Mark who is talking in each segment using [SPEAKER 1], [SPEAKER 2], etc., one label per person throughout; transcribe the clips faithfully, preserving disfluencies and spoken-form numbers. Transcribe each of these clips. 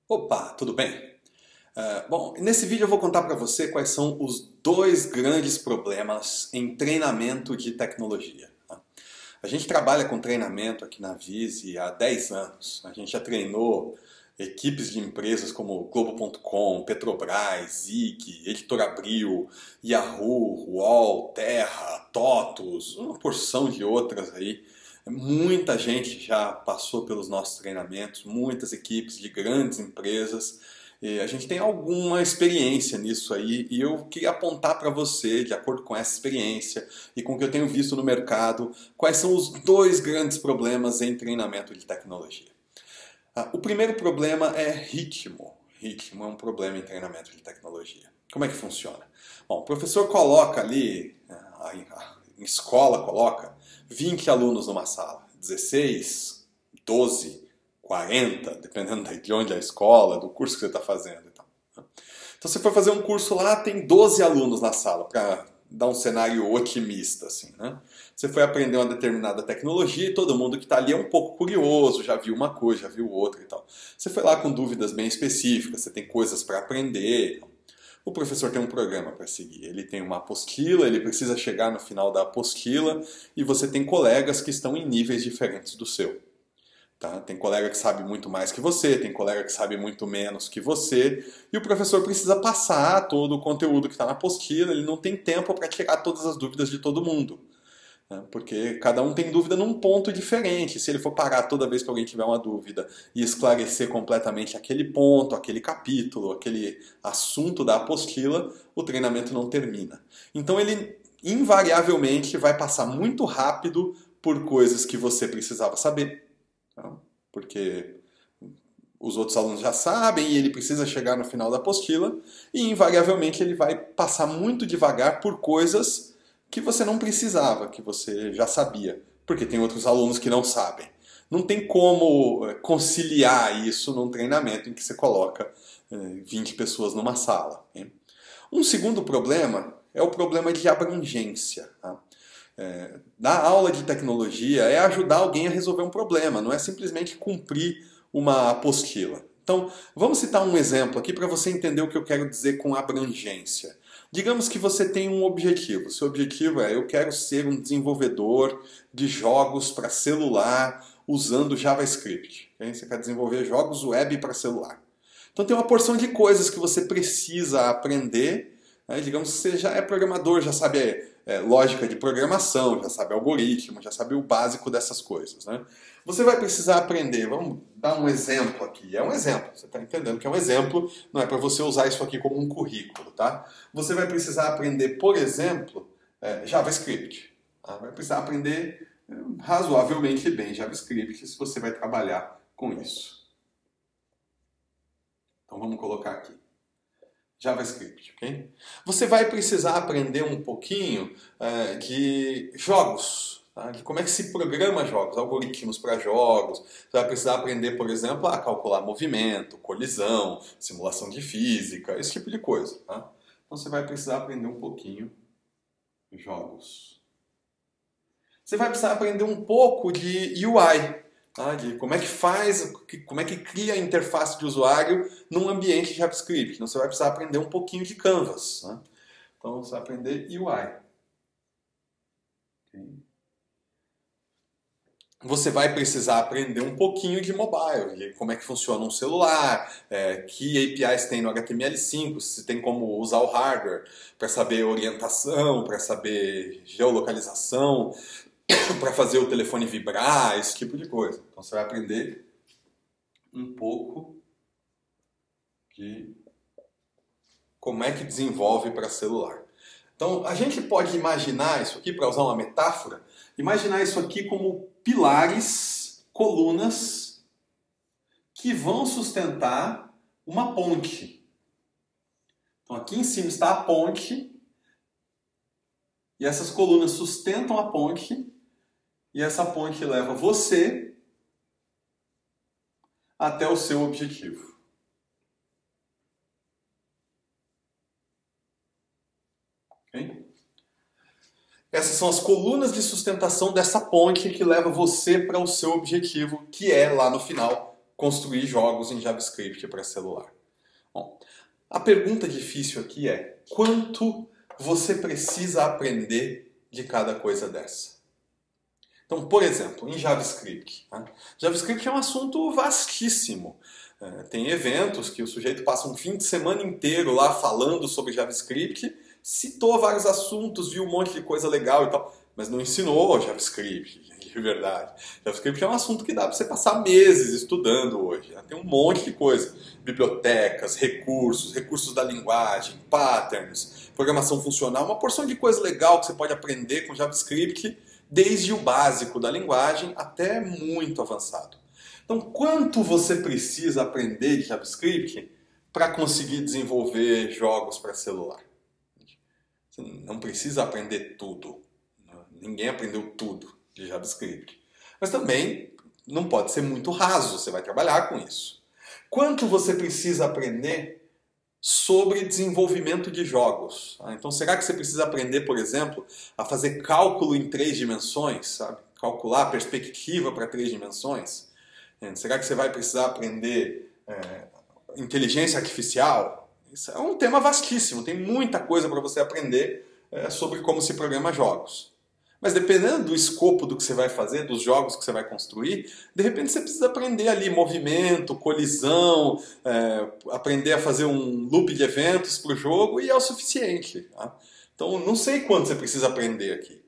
[SPEAKER 1] Opa, tudo bem? Uh, bom, nesse vídeo eu vou contar para você quais são os dois grandes problemas em treinamento de tecnologia. Tá? A gente trabalha com treinamento aqui na Vise há dez anos. A gente já treinou equipes de empresas como Globo ponto com, Petrobras, Zig, Editora Abril, Yahoo, U O L, Terra, TOTUS, uma porção de outras aí. Muita gente já passou pelos nossos treinamentos, muitas equipes de grandes empresas. E a gente tem alguma experiência nisso aí e eu queria apontar para você, de acordo com essa experiência e com o que eu tenho visto no mercado, quais são os dois grandes problemas em treinamento de tecnologia. O primeiro problema é ritmo. Ritmo é um problema em treinamento de tecnologia. Como é que funciona? Bom, o professor coloca ali, a escola coloca vinte alunos numa sala, dezesseis, doze, quarenta, dependendo de onde é a escola, do curso que você está fazendo. Então, então você foi fazer um curso lá, tem doze alunos na sala, para dar um cenário otimista. Assim, né? Você foi aprender uma determinada tecnologia e todo mundo que está ali é um pouco curioso, já viu uma coisa, já viu outra e tal. Você foi lá com dúvidas bem específicas, você tem coisas para aprender. O professor tem um programa para seguir, ele tem uma apostila, ele precisa chegar no final da apostila e você tem colegas que estão em níveis diferentes do seu. Tá? Tem colega que sabe muito mais que você, tem colega que sabe muito menos que você e o professor precisa passar todo o conteúdo que está na apostila, ele não tem tempo para tirar todas as dúvidas de todo mundo. Porque cada um tem dúvida num ponto diferente. Se ele for parar toda vez que alguém tiver uma dúvida e esclarecer completamente aquele ponto, aquele capítulo, aquele assunto da apostila, o treinamento não termina. Então ele invariavelmente vai passar muito rápido por coisas que você precisava saber. Porque os outros alunos já sabem e ele precisa chegar no final da apostila e invariavelmente ele vai passar muito devagar por coisas que você não precisava, que você já sabia, porque tem outros alunos que não sabem. Não tem como conciliar isso num treinamento em que você coloca vinte pessoas numa sala. Hein? Um segundo problema é o problema de abrangência. Tá? É, dar aula de tecnologia é ajudar alguém a resolver um problema, não é simplesmente cumprir uma apostila. Então, vamos citar um exemplo aqui para você entender o que eu quero dizer com abrangência. Digamos que você tem um objetivo. Seu objetivo é: eu quero ser um desenvolvedor de jogos para celular usando JavaScript. Você quer desenvolver jogos web para celular. Então tem uma porção de coisas que você precisa aprender. Né? Digamos que você já é programador, já sabe é, lógica de programação, já sabe algoritmo, já sabe o básico dessas coisas. Né? Você vai precisar aprender, vamos dar um exemplo aqui, é um exemplo, você está entendendo que é um exemplo, não é para você usar isso aqui como um currículo, tá? Você vai precisar aprender, por exemplo, é, JavaScript, tá? Vai precisar aprender é, razoavelmente bem JavaScript se você vai trabalhar com isso. Então vamos colocar aqui. JavaScript, ok? Você vai precisar aprender um pouquinho é, de jogos, tá? De como é que se programa jogos, algoritmos para jogos. Você vai precisar aprender, por exemplo, a calcular movimento, colisão, simulação de física, esse tipo de coisa. Tá? Então você vai precisar aprender um pouquinho de jogos. Você vai precisar aprender um pouco de U I. Tá? De como é que faz, como é que cria a interface de usuário num ambiente de JavaScript. Então você vai precisar aprender um pouquinho de Canvas. Né? Então você vai aprender U I. Okay. Você vai precisar aprender um pouquinho de mobile, de como é que funciona um celular, é, que A P Is tem no H T M L cinco, se tem como usar o hardware para saber orientação, para saber geolocalização, para fazer o telefone vibrar, esse tipo de coisa. Então você vai aprender um pouco de como é que desenvolve para celular. Então a gente pode imaginar isso aqui, para usar uma metáfora, imaginar isso aqui como pilares, colunas, que vão sustentar uma ponte. Então aqui em cima está a ponte, e essas colunas sustentam a ponte, e essa ponte leva você até o seu objetivo. Okay? Essas são as colunas de sustentação dessa ponte que leva você para o seu objetivo, que é, lá no final, construir jogos em JavaScript para celular? Bom, a pergunta difícil aqui é: quanto você precisa aprender de cada coisa dessa? Então, por exemplo, em JavaScript. Né? JavaScript é um assunto vastíssimo. É, tem eventos que o sujeito passa um fim de semana inteiro lá falando sobre JavaScript, citou vários assuntos, viu um monte de coisa legal e tal, mas não ensinou JavaScript, de verdade. JavaScript é um assunto que dá para você passar meses estudando hoje. Né? Tem um monte de coisa. Bibliotecas, recursos, recursos da linguagem, patterns, programação funcional, uma porção de coisa legal que você pode aprender com JavaScript, desde o básico da linguagem até muito avançado. Então, quanto você precisa aprender de JavaScript para conseguir desenvolver jogos para celular? Você não precisa aprender tudo. Ninguém aprendeu tudo de JavaScript. Mas também não pode ser muito raso, você vai trabalhar com isso. Quanto você precisa aprender sobre desenvolvimento de jogos? Então, será que você precisa aprender, por exemplo, a fazer cálculo em três dimensões? Sabe? Calcular a perspectiva para três dimensões? Será que você vai precisar aprender é, inteligência artificial? Isso é um tema vastíssimo, tem muita coisa para você aprender é, sobre como se programa jogos. Mas dependendo do escopo do que você vai fazer, dos jogos que você vai construir, de repente você precisa aprender ali movimento, colisão, é, aprender a fazer um loop de eventos para o jogo e é o suficiente. Tá? Então não sei quanto você precisa aprender aqui.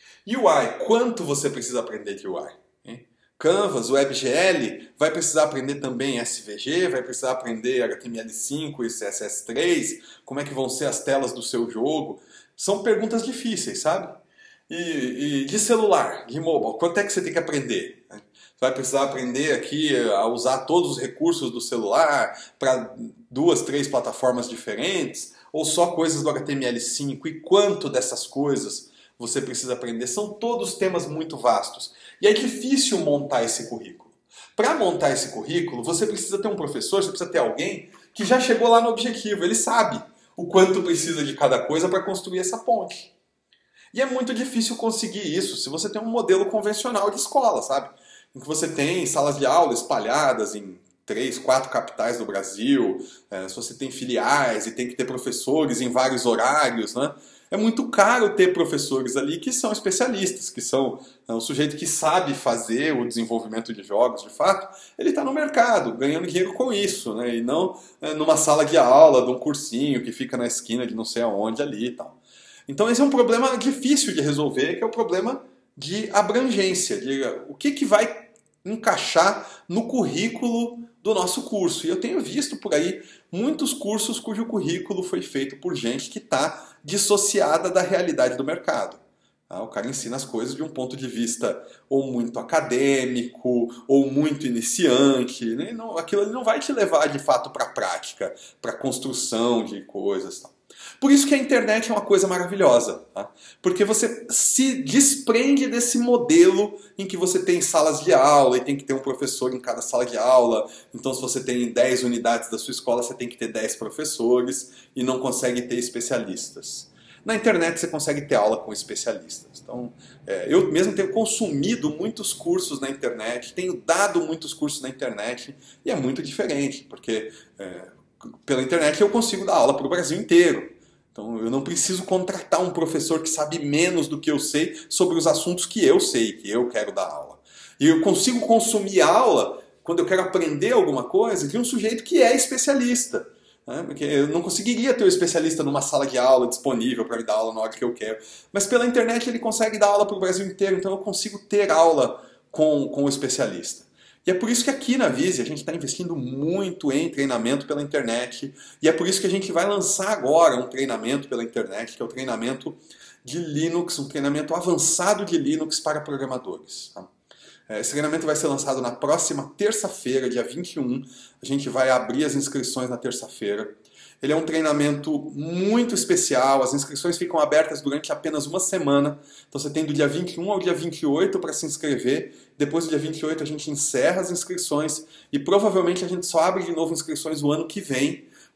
[SPEAKER 1] U I, quanto você precisa aprender de U I? Canvas, WebGL, vai precisar aprender também S V G, vai precisar aprender H T M L cinco e C S S três, como é que vão ser as telas do seu jogo. São perguntas difíceis, sabe? E, e de celular, de mobile, quanto é que você tem que aprender? Você vai precisar aprender aqui a usar todos os recursos do celular para duas, três plataformas diferentes, ou só coisas do H T M L cinco, e quanto dessas coisas você precisa aprender? São todos temas muito vastos. E é difícil montar esse currículo. Para montar esse currículo, você precisa ter um professor, você precisa ter alguém que já chegou lá no objetivo. Ele sabe o quanto precisa de cada coisa para construir essa ponte. E é muito difícil conseguir isso se você tem um modelo convencional de escola, sabe? Em que você tem salas de aula espalhadas em três, quatro capitais do Brasil, é, se você tem filiais e tem que ter professores em vários horários, né? É muito caro ter professores ali que são especialistas, que são é, um sujeito que sabe fazer o desenvolvimento de jogos, de fato, ele está no mercado, ganhando dinheiro com isso, né? E não é, numa sala de aula, de um cursinho que fica na esquina de não sei aonde ali e tal. Então esse é um problema difícil de resolver, que é o problema de abrangência, de o que, que vai encaixar no currículo do nosso curso. E eu tenho visto por aí muitos cursos cujo currículo foi feito por gente que está dissociada da realidade do mercado. O cara ensina as coisas de um ponto de vista ou muito acadêmico, ou muito iniciante. Né? Não, aquilo ali não vai te levar de fato para a prática, para a construção de coisas. Por isso que a internet é uma coisa maravilhosa, tá? Porque você se desprende desse modelo em que você tem salas de aula e tem que ter um professor em cada sala de aula. Então, se você tem dez unidades da sua escola, você tem que ter dez professores e não consegue ter especialistas. Na internet você consegue ter aula com especialistas. Então, é, eu mesmo tenho consumido muitos cursos na internet, tenho dado muitos cursos na internet e é muito diferente, porque é, pela internet eu consigo dar aula para o Brasil inteiro. Então eu não preciso contratar um professor que sabe menos do que eu sei sobre os assuntos que eu sei, que eu quero dar aula. E eu consigo consumir aula, quando eu quero aprender alguma coisa, de um sujeito que é especialista. Né? Porque eu não conseguiria ter um especialista numa sala de aula disponível para me dar aula na hora que eu quero. Mas pela internet ele consegue dar aula para o Brasil inteiro, então eu consigo ter aula com, com o especialista. E é por isso que aqui na Vize a gente está investindo muito em treinamento pela internet. E é por isso que a gente vai lançar agora um treinamento pela internet, que é o treinamento de Linux, um treinamento avançado de Linux para programadores. Esse treinamento vai ser lançado na próxima terça-feira, dia vinte e um. A gente vai abrir as inscrições na terça-feira. Ele é um treinamento muito especial, as inscrições ficam abertas durante apenas uma semana. Então você tem do dia vinte e um ao dia vinte e oito para se inscrever. Depois do dia vinte e oito a gente encerra as inscrições e provavelmente a gente só abre de novo inscrições o ano que vem,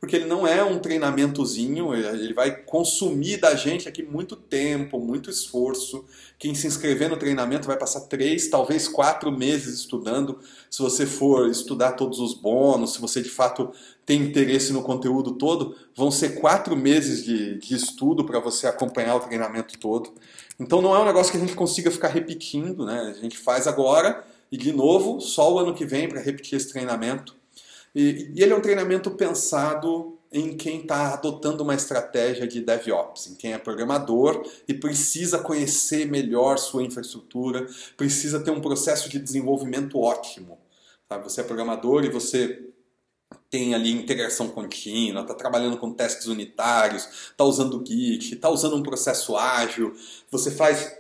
[SPEAKER 1] porque ele não é um treinamentozinho, ele vai consumir da gente aqui muito tempo, muito esforço. Quem se inscrever no treinamento vai passar três, talvez quatro meses estudando. Se você for estudar todos os bônus, se você de fato tem interesse no conteúdo todo, vão ser quatro meses de, de estudo para você acompanhar o treinamento todo. Então não é um negócio que a gente consiga ficar repetindo, né? A gente faz agora e de novo, só o ano que vem para repetir esse treinamento. E, e ele é um treinamento pensado em quem está adotando uma estratégia de DevOps, em quem é programador e precisa conhecer melhor sua infraestrutura, precisa ter um processo de desenvolvimento ótimo. Sabe? Você é programador e você tem ali integração contínua, está trabalhando com testes unitários, está usando Git, está usando um processo ágil, você faz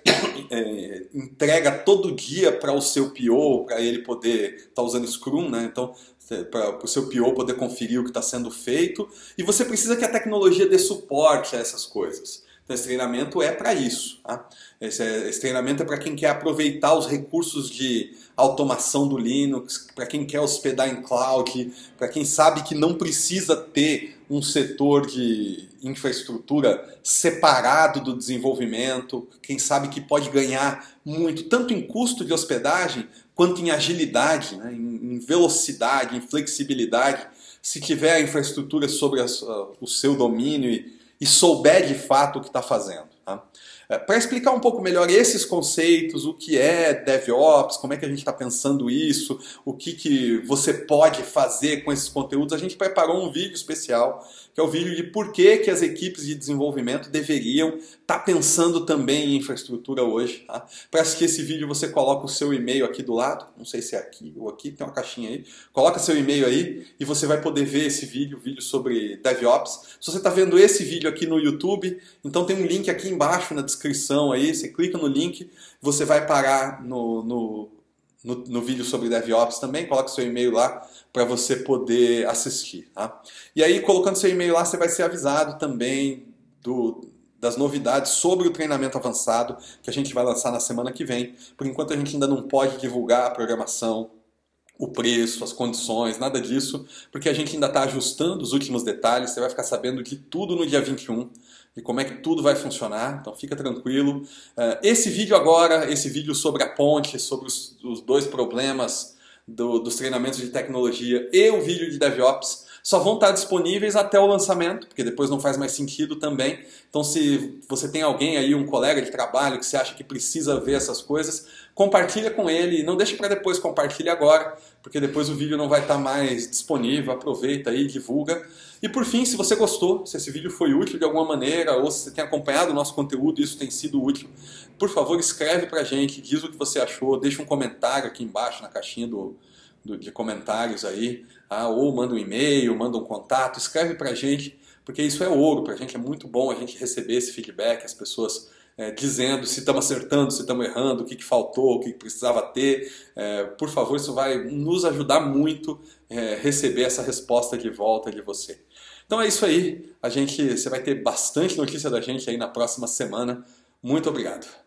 [SPEAKER 1] é, entrega todo dia para o seu P O, para ele poder estar tá usando Scrum, né? Então para o seu P O poder conferir o que está sendo feito, e você precisa que a tecnologia dê suporte a essas coisas. Então esse treinamento é para isso. Tá? Esse, é, esse treinamento é para quem quer aproveitar os recursos de automação do Linux, para quem quer hospedar em cloud, para quem sabe que não precisa ter um setor de infraestrutura separado do desenvolvimento, quem sabe que pode ganhar muito, tanto em custo de hospedagem, quanto em agilidade, né? em velocidade, em flexibilidade, se tiver a infraestrutura sobre a, o seu domínio e, e souber de fato o que está fazendo. Tá? É, para explicar um pouco melhor esses conceitos, o que é DevOps, como é que a gente está pensando isso, o que, que você pode fazer com esses conteúdos, a gente preparou um vídeo especial, que é o vídeo de por que, que as equipes de desenvolvimento deveriam estar tá pensando também em infraestrutura hoje. Tá? Para assistir esse vídeo você coloca o seu e-mail aqui do lado, não sei se é aqui ou aqui, tem uma caixinha aí, coloca seu e-mail aí e você vai poder ver esse vídeo, vídeo sobre DevOps. Se você está vendo esse vídeo aqui no YouTube, então tem um link aqui embaixo na descrição aí, você clica no link, você vai parar no, no, no, no vídeo sobre DevOps também, coloca seu e-mail lá para você poder assistir. Tá? E aí, colocando seu e-mail lá, você vai ser avisado também do, das novidades sobre o treinamento avançado que a gente vai lançar na semana que vem. Por enquanto a gente ainda não pode divulgar a programação, o preço, as condições, nada disso, porque a gente ainda está ajustando os últimos detalhes, você vai ficar sabendo de tudo no dia vinte e um, de como é que tudo vai funcionar, então fica tranquilo. Esse vídeo agora, esse vídeo sobre a ponte, sobre os, os dois problemas do, dos treinamentos de tecnologia e o vídeo de DevOps, só vão estar disponíveis até o lançamento, porque depois não faz mais sentido também. Então se você tem alguém aí, um colega de trabalho que você acha que precisa ver essas coisas, compartilha com ele, não deixe para depois, compartilhe agora, porque depois o vídeo não vai estar mais disponível, aproveita aí, divulga. E por fim, se você gostou, se esse vídeo foi útil de alguma maneira, ou se você tem acompanhado o nosso conteúdo e isso tem sido útil, por favor escreve pra gente, diz o que você achou, deixa um comentário aqui embaixo na caixinha do, do, de comentários aí, ah, ou manda um e-mail, manda um contato, escreve pra gente, porque isso é ouro, pra gente é muito bom a gente receber esse feedback, as pessoas É, dizendo se estamos acertando, se estamos errando, o que, que faltou, o que, que precisava ter. É, por favor, isso vai nos ajudar muito é, receber essa resposta de volta de você. Então é isso aí. A gente, você vai ter bastante notícia da gente aí na próxima semana. Muito obrigado.